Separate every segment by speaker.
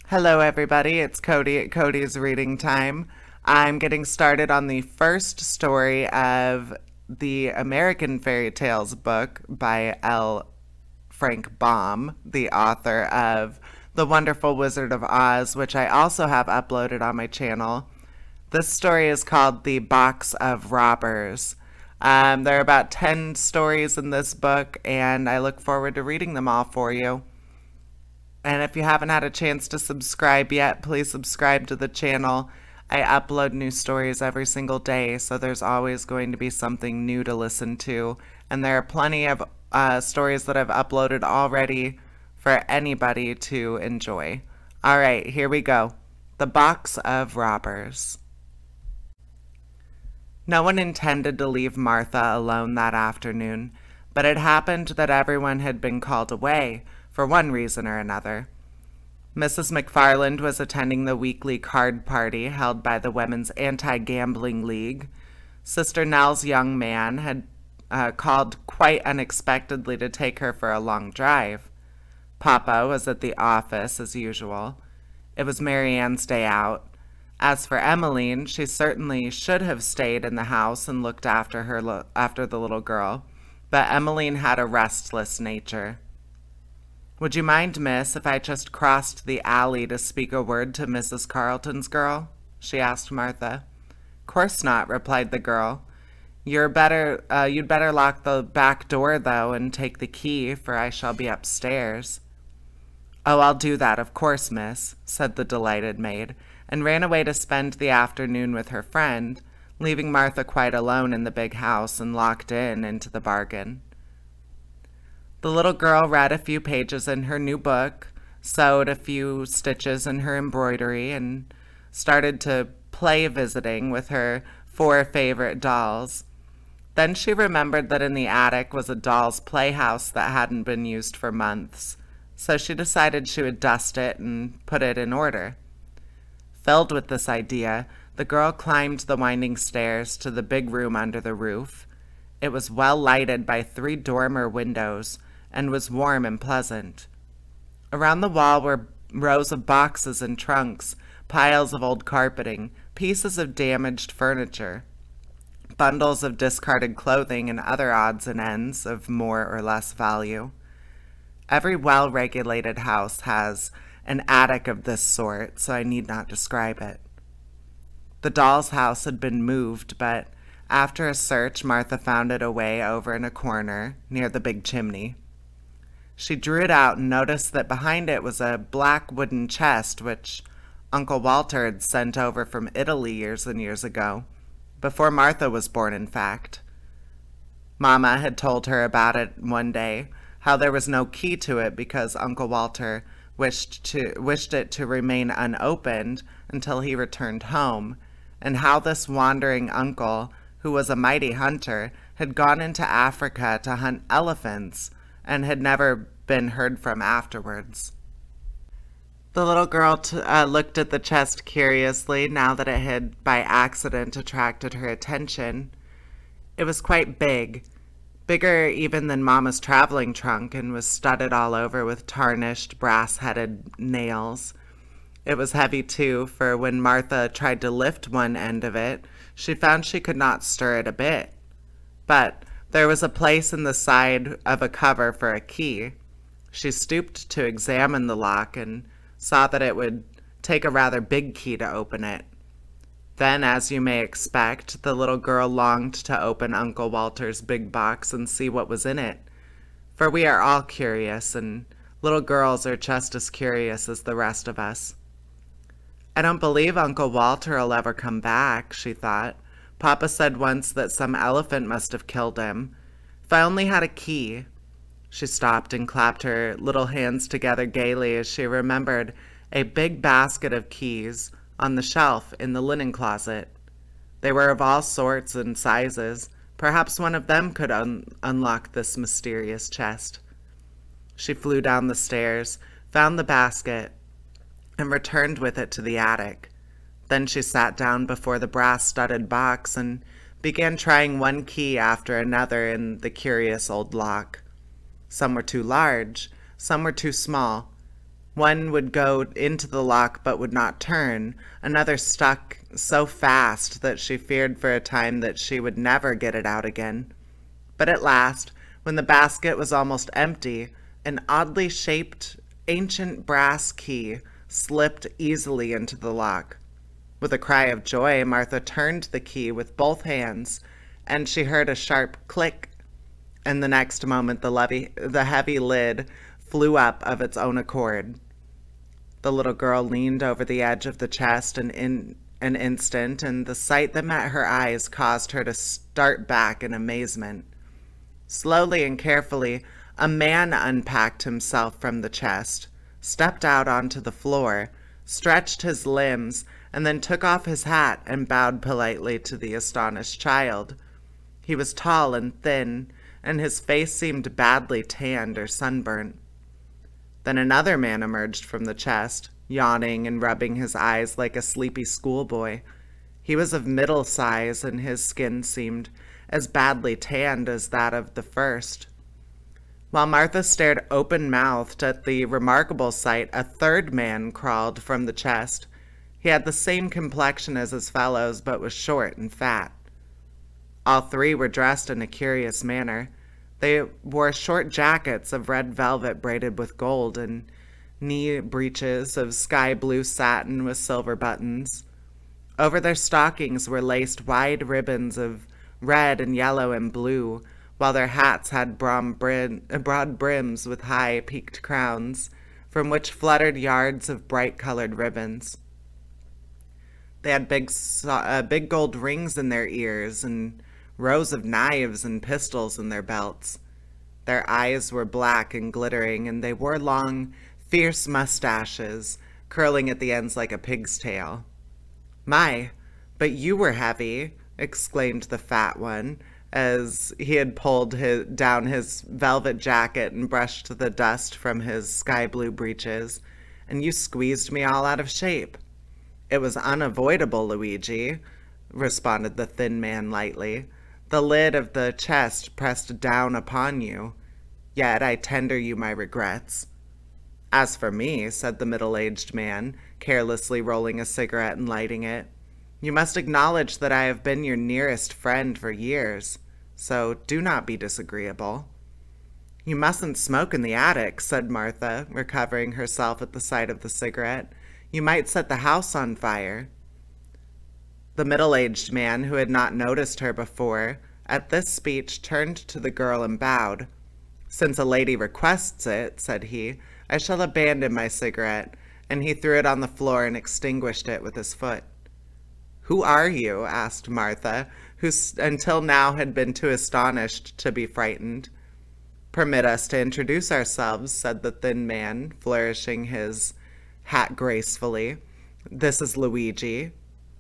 Speaker 1: Hello, everybody. It's Cody at Cody's Reading Time. I'm getting started on the first story of the American Fairy Tales book by L. Frank Baum, the author of The Wonderful Wizard of Oz, which I also have uploaded on my channel. This story is called The Box of Robbers. There are about 10 stories in this book, and I look forward to reading them all for you. And if you haven't had a chance to subscribe yet, please subscribe to the channel. I upload new stories every single day, so there's always going to be something new to listen to. And there are plenty of stories that I've uploaded already for anybody to enjoy. All right, here we go. The Box of Robbers. No one intended to leave Martha alone that afternoon, but it happened that everyone had been called away, for one reason or another. Mrs. McFarland was attending the weekly card party held by the Women's Anti-Gambling League. Sister Nell's young man had called quite unexpectedly to take her for a long drive. Papa was at the office as usual. It was Mary Ann's day out. As for Emmeline, she certainly should have stayed in the house and looked after the little girl, but Emmeline had a restless nature. "Would you mind, miss, if I just crossed the alley to speak a word to Mrs. Carleton's girl?" she asked Martha. "Course not," replied the girl. You'd better lock the back door, though, and take the key, for I shall be upstairs." "Oh, I'll do that, of course, miss," said the delighted maid, and ran away to spend the afternoon with her friend, leaving Martha quite alone in the big house and locked in into the bargain. The little girl read a few pages in her new book, sewed a few stitches in her embroidery, and started to play visiting with her 4 favorite dolls. Then she remembered that in the attic was a doll's playhouse that hadn't been used for months, so she decided she would dust it and put it in order. Filled with this idea, the girl climbed the winding stairs to the big room under the roof. It was well lighted by 3 dormer windows, and was warm and pleasant. Around the wall were rows of boxes and trunks, piles of old carpeting, pieces of damaged furniture, bundles of discarded clothing, and other odds and ends of more or less value. Every well-regulated house has an attic of this sort, so I need not describe it. The doll's house had been moved, but after a search, Martha found it away over in a corner near the big chimney. She drew it out and noticed that behind it was a black wooden chest which Uncle Walter had sent over from Italy years and years ago, before Martha was born, in fact. Mama had told her about it one day, how there was no key to it because Uncle Walter wished it to remain unopened until he returned home, and how this wandering uncle, who was a mighty hunter, had gone into Africa to hunt elephants, and had never been heard from afterwards. The little girl looked at the chest curiously now that it had by accident attracted her attention. It was quite big, bigger even than Mama's traveling trunk, and was studded all over with tarnished brass-headed nails. It was heavy too, for when Martha tried to lift one end of it, she found she could not stir it a bit. But there was a place in the side of a cover for a key. She stooped to examine the lock and saw that it would take a rather big key to open it. Then, as you may expect, the little girl longed to open Uncle Walter's big box and see what was in it. For we are all curious, and little girls are just as curious as the rest of us. "I don't believe Uncle Walter will ever come back," she thought. "Papa said once that some elephant must have killed him. If I only had a key." She stopped and clapped her little hands together gaily as she remembered a big basket of keys on the shelf in the linen closet. They were of all sorts and sizes. Perhaps one of them could unlock this mysterious chest. She flew down the stairs, found the basket, and returned with it to the attic. Then she sat down before the brass-studded box and began trying one key after another in the curious old lock. Some were too large, some were too small. One would go into the lock but would not turn. Another stuck so fast that she feared for a time that she would never get it out again. But at last, when the basket was almost empty, an oddly shaped ancient brass key slipped easily into the lock. With a cry of joy, Martha turned the key with both hands, and she heard a sharp click, and the next moment the heavy lid flew up of its own accord. The little girl leaned over the edge of the chest in an instant, and the sight that met her eyes caused her to start back in amazement. Slowly and carefully, a man unpacked himself from the chest, stepped out onto the floor, stretched his limbs, and then took off his hat and bowed politely to the astonished child. He was tall and thin, and his face seemed badly tanned or sunburnt. Then another man emerged from the chest, yawning and rubbing his eyes like a sleepy schoolboy. He was of middle size, and his skin seemed as badly tanned as that of the first. While Martha stared open-mouthed at the remarkable sight, a third man crawled from the chest. He had the same complexion as his fellows, but was short and fat. All three were dressed in a curious manner. They wore short jackets of red velvet braided with gold, and knee breeches of sky-blue satin with silver buttons. Over their stockings were laced wide ribbons of red and yellow and blue, while their hats had broad brims with high peaked crowns, from which fluttered yards of bright-colored ribbons. They had big gold rings in their ears, and rows of knives and pistols in their belts. Their eyes were black and glittering, and they wore long, fierce mustaches, curling at the ends like a pig's tail. "My, but you were heavy," exclaimed the fat one, as he had pulled down his velvet jacket and brushed the dust from his sky-blue breeches, "and you squeezed me all out of shape." "It was unavoidable, Luigi," responded the thin man lightly. "The lid of the chest pressed down upon you. Yet I tender you my regrets." "As for me," said the middle-aged man, carelessly rolling a cigarette and lighting it, "you must acknowledge that I have been your nearest friend for years, so do not be disagreeable." "You mustn't smoke in the attic," said Martha, recovering herself at the sight of the cigarette. "You might set the house on fire." The middle-aged man, who had not noticed her before, at this speech turned to the girl and bowed. "Since a lady requests it," said he, "I shall abandon my cigarette," and he threw it on the floor and extinguished it with his foot. "Who are you?" asked Martha, who until now had been too astonished to be frightened. "Permit us to introduce ourselves," said the thin man, flourishing his hat gracefully. "This is Luigi."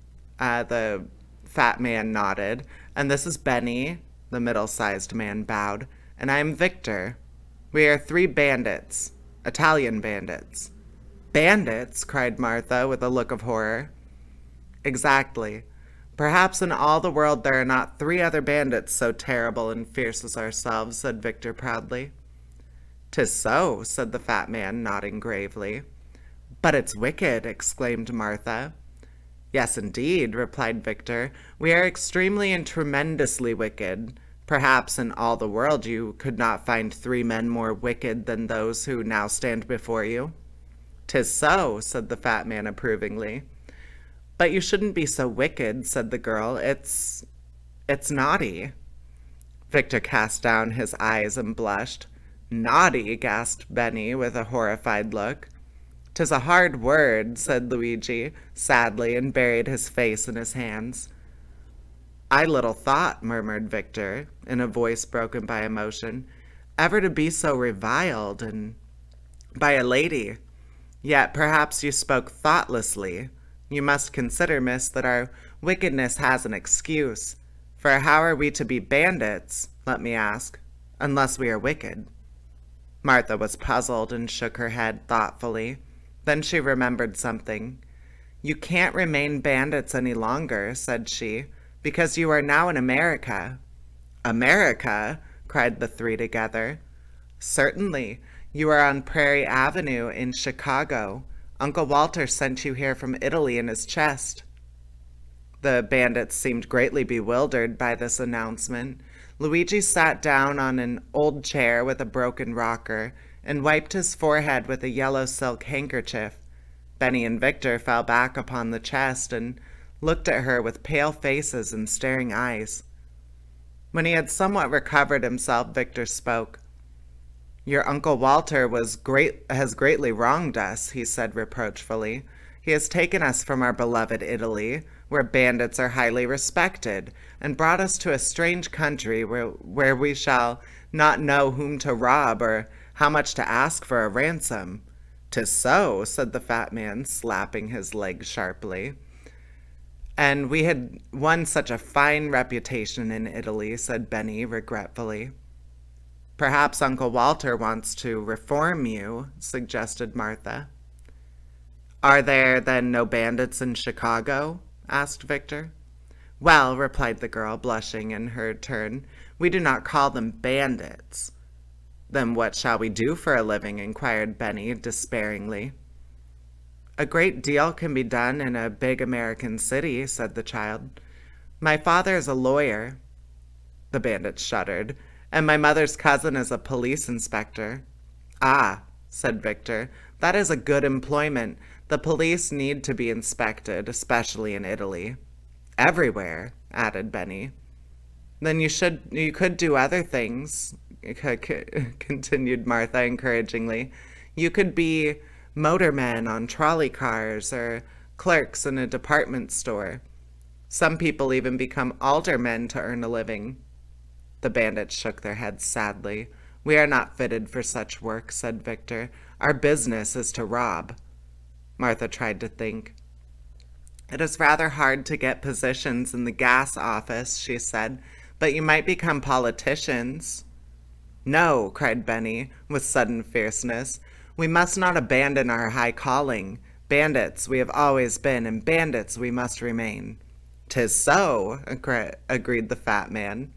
Speaker 1: The fat man nodded. "And this is Benny." The middle-sized man bowed. "And I am Victor. We are 3 bandits. Italian bandits." "Bandits?" cried Martha with a look of horror. "Exactly. Perhaps in all the world there are not 3 other bandits so terrible and fierce as ourselves," said Victor proudly. "'Tis so," said the fat man, nodding gravely. "But it's wicked," exclaimed Martha. "Yes, indeed," replied Victor. "We are extremely and tremendously wicked. Perhaps in all the world you could not find 3 men more wicked than those who now stand before you." "'Tis so," said the fat man approvingly. "But you shouldn't be so wicked," said the girl. It's naughty." Victor cast down his eyes and blushed. "Naughty?" gasped Benny with a horrified look. "'Tis a hard word," said Luigi, sadly, and buried his face in his hands. "I little thought," murmured Victor, in a voice broken by emotion, "ever to be so reviled, and by a lady. Yet perhaps you spoke thoughtlessly. You must consider, miss, that our wickedness has an excuse. For how are we to be bandits, let me ask, unless we are wicked?" Martha was puzzled and shook her head thoughtfully. Then she remembered something. "You can't remain bandits any longer," said she, "because you are now in America." "America?" cried the 3 together. "Certainly. You are on Prairie Avenue in Chicago. Uncle Walter sent you here from Italy in his chest." The bandits seemed greatly bewildered by this announcement. Luigi sat down on an old chair with a broken rocker and wiped his forehead with a yellow silk handkerchief. Benny and Victor fell back upon the chest and looked at her with pale faces and staring eyes. When he had somewhat recovered himself, Victor spoke. "Your Uncle Walter has greatly wronged us," he said reproachfully. "He has taken us from our beloved Italy, where bandits are highly respected, and brought us to a strange country where we shall not know whom to rob or how much to ask for a ransom." "'Tis so," said the fat man, slapping his leg sharply. "And we had won such a fine reputation in Italy," said Benny regretfully. "Perhaps Uncle Walter wants to reform you," suggested Martha. "Are there, then, no bandits in Chicago?" asked Victor. "Well," replied the girl, blushing in her turn, "we do not call them bandits." "Then what shall we do for a living?" inquired Benny despairingly. "A great deal can be done in a big American city," said the child. "My father is a lawyer." The bandit shuddered. "And my mother's cousin is a police inspector." "Ah," said Victor, "that is a good employment. The police need to be inspected, especially in Italy." "Everywhere," added Benny. "Then you could do other things," continued Martha encouragingly. "You could be motormen on trolley cars or clerks in a department store. Some people even become aldermen to earn a living." The bandits shook their heads sadly. "We are not fitted for such work," said Victor. "Our business is to rob." Martha tried to think. "It is rather hard to get positions in the gas office," she said, "but you might become politicians." "No," cried Benny, with sudden fierceness. "We must not abandon our high calling. Bandits we have always been, and bandits we must remain." "'Tis so," agreed the fat man.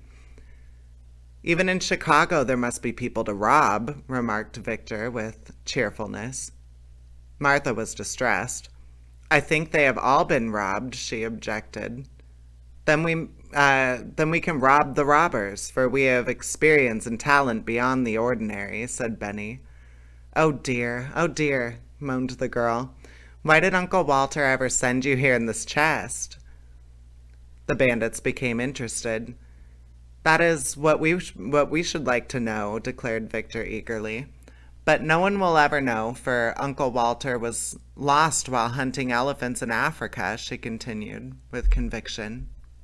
Speaker 1: "Even in Chicago there must be people to rob," remarked Victor with cheerfulness. Martha was distressed. "I think they have all been robbed," she objected. Then we can rob the robbers, for we have experience and talent beyond the ordinary," said Benny. Oh dear, moaned the girl. "Why did Uncle Walter ever send you here in this chest?" The bandits became interested. "That is what we should like to know," declared Victor eagerly. "But no one will ever know, for Uncle Walter was lost while hunting elephants in Africa," she continued, with conviction.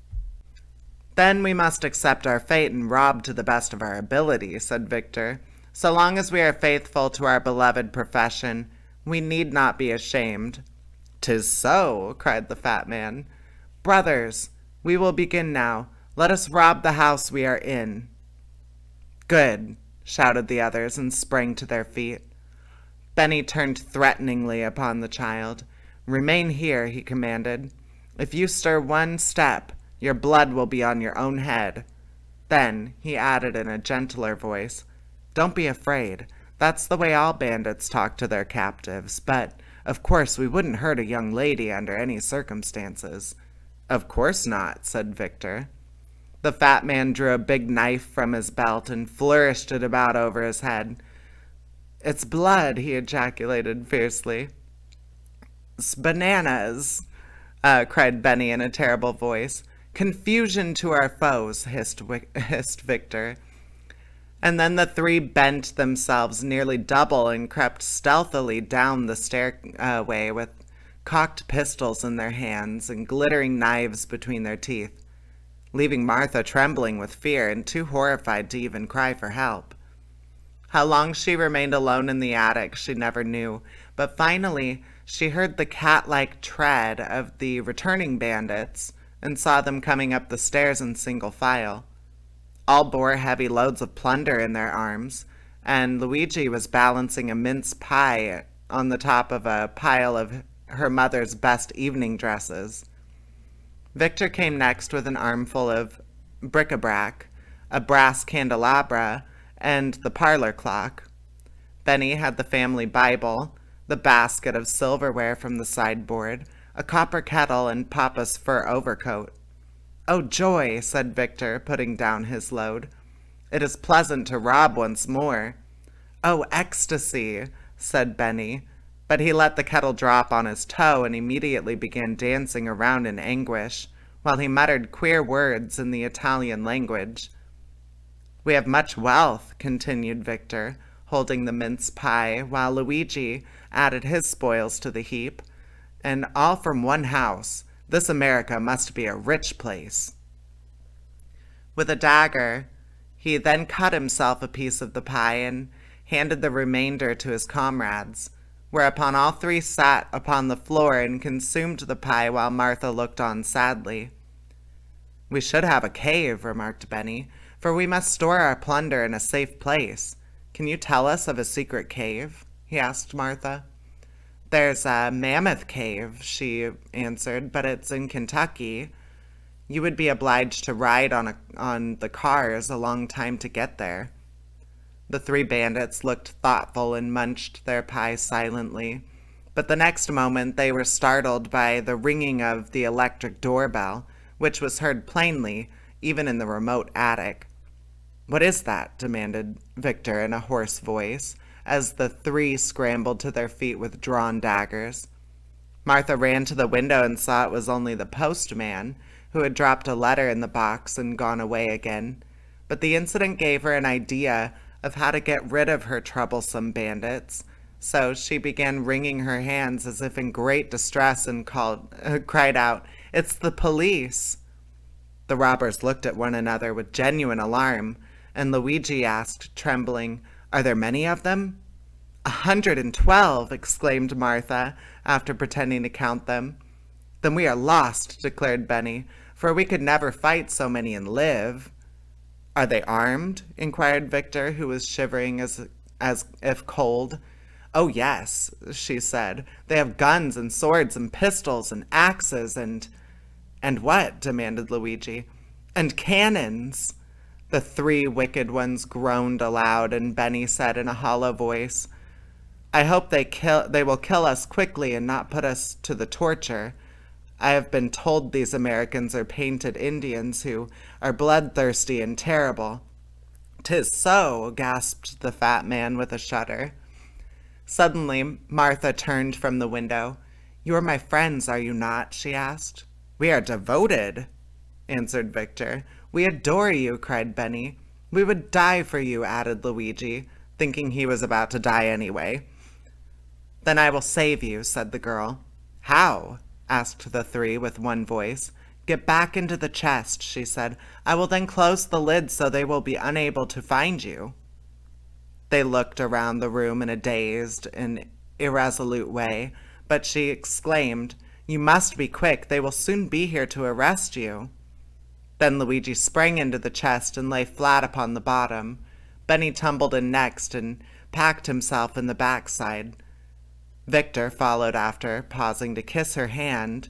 Speaker 1: "Then we must accept our fate and rob to the best of our ability," said Victor. "So long as we are faithful to our beloved profession, we need not be ashamed." "'Tis so," cried the fat man. "Brothers, we will begin now. Let us rob the house we are in." "Good," shouted the others and sprang to their feet. Benny turned threateningly upon the child. "Remain here," he commanded. "If you stir one step, your blood will be on your own head." Then he added in a gentler voice, "Don't be afraid. That's the way all bandits talk to their captives, but, of course, we wouldn't hurt a young lady under any circumstances." "Of course not," said Victor. The fat man drew a big knife from his belt and flourished it about over his head. "It's blood," he ejaculated fiercely. "'Bananas!" cried Benny in a terrible voice. "Confusion to our foes," hissed Victor. And then the three bent themselves nearly double and crept stealthily down the stairway with cocked pistols in their hands and glittering knives between their teeth, leaving Martha trembling with fear and too horrified to even cry for help. How long she remained alone in the attic she never knew, but finally she heard the cat-like tread of the returning bandits and saw them coming up the stairs in single file. All bore heavy loads of plunder in their arms, and Luigi was balancing a mince pie on the top of a pile of her mother's best evening dresses. Victor came next with an armful of bric-a-brac, a brass candelabra, and the parlor clock. Benny had the family Bible, the basket of silverware from the sideboard, a copper kettle, and Papa's fur overcoat. "Oh, joy," said Victor, putting down his load. "It is pleasant to rob once more." "Oh, ecstasy," said Benny, but he let the kettle drop on his toe and immediately began dancing around in anguish, while he muttered queer words in the Italian language. "We have much wealth," continued Victor, holding the mince pie, while Luigi added his spoils to the heap, "and all from one house. This America must be a rich place." With a dagger, he then cut himself a piece of the pie and handed the remainder to his comrades, whereupon all three sat upon the floor and consumed the pie while Martha looked on sadly. "We should have a cave," remarked Benny, "for we must store our plunder in a safe place. Can you tell us of a secret cave?" he asked Martha. "There's a Mammoth Cave," she answered, "but it's in Kentucky. You would be obliged to ride on the cars a long time to get there." The three bandits looked thoughtful and munched their pie silently, but the next moment they were startled by the ringing of the electric doorbell, which was heard plainly, even in the remote attic. "What is that?" demanded Victor in a hoarse voice, as the three scrambled to their feet with drawn daggers. Martha ran to the window and saw it was only the postman, who had dropped a letter in the box and gone away again. But the incident gave her an idea of how to get rid of her troublesome bandits, so she began wringing her hands as if in great distress and cried out, "It's the police!" The robbers looked at one another with genuine alarm, and Luigi asked, trembling, "Are there many of them?" 112, exclaimed Martha, after pretending to count them. "Then we are lost," declared Benny, "for we could never fight so many and live." "Are they armed?" inquired Victor, who was shivering as if cold. "Oh, yes," she said. "They have guns and swords and pistols and axes and—" "And what?" demanded Luigi. "And cannons." The three wicked ones groaned aloud, and Benny said in a hollow voice, "I hope they will kill us quickly and not put us to the torture. I have been told these Americans are painted Indians who are bloodthirsty and terrible." "'Tis so," gasped the fat man with a shudder. Suddenly, Martha turned from the window. "You are my friends, are you not?" she asked. "We are devoted," answered Victor. "We adore you," cried Benny. "We would die for you," added Luigi, thinking he was about to die anyway. "Then I will save you," said the girl. "How?" asked the three with one voice. "Get back into the chest," she said. "I will then close the lid so they will be unable to find you." They looked around the room in a dazed and irresolute way, but she exclaimed, "You must be quick. They will soon be here to arrest you." Then Luigi sprang into the chest and lay flat upon the bottom. Benny tumbled in next and packed himself in the backside. Victor followed after, pausing to kiss her hand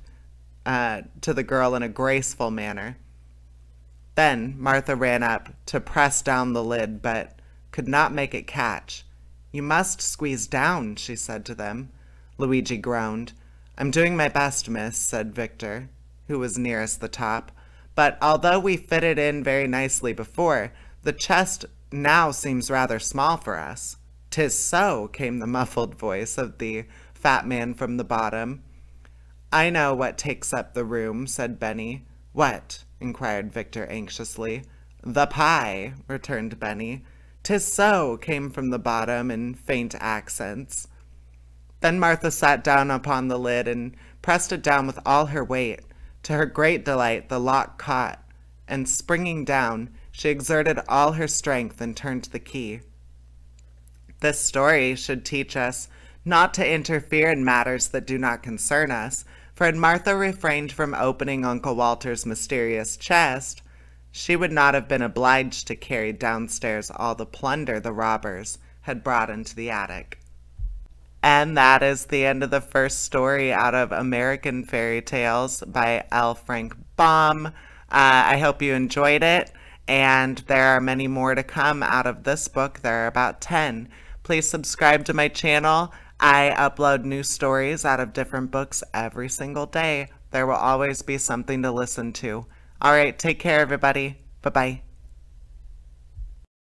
Speaker 1: to the girl in a graceful manner. Then Martha ran up to press down the lid, but could not make it catch. "You must squeeze down," she said to them. Luigi groaned. "I'm doing my best, miss," said Victor, who was nearest the top. "But although we fitted in very nicely before, the chest now seems rather small for us." "'Tis so," came the muffled voice of the fat man from the bottom. "I know what takes up the room," said Benny. "What?" inquired Victor anxiously. "The pie," returned Benny. "'Tis so," came from the bottom in faint accents. Then Martha sat down upon the lid and pressed it down with all her weight. To her great delight, the lock caught, and springing down, she exerted all her strength and turned the key. This story should teach us not to interfere in matters that do not concern us, for had Martha refrained from opening Uncle Walter's mysterious chest, she would not have been obliged to carry downstairs all the plunder the robbers had brought into the attic. And that is the end of the first story out of American Fairy Tales by L. Frank Baum. I hope you enjoyed it, and there are many more to come out of this book. There are about 10. Please subscribe to my channel. I upload new stories out of different books every single day. There will always be something to listen to. All right, take care, everybody. Bye-bye.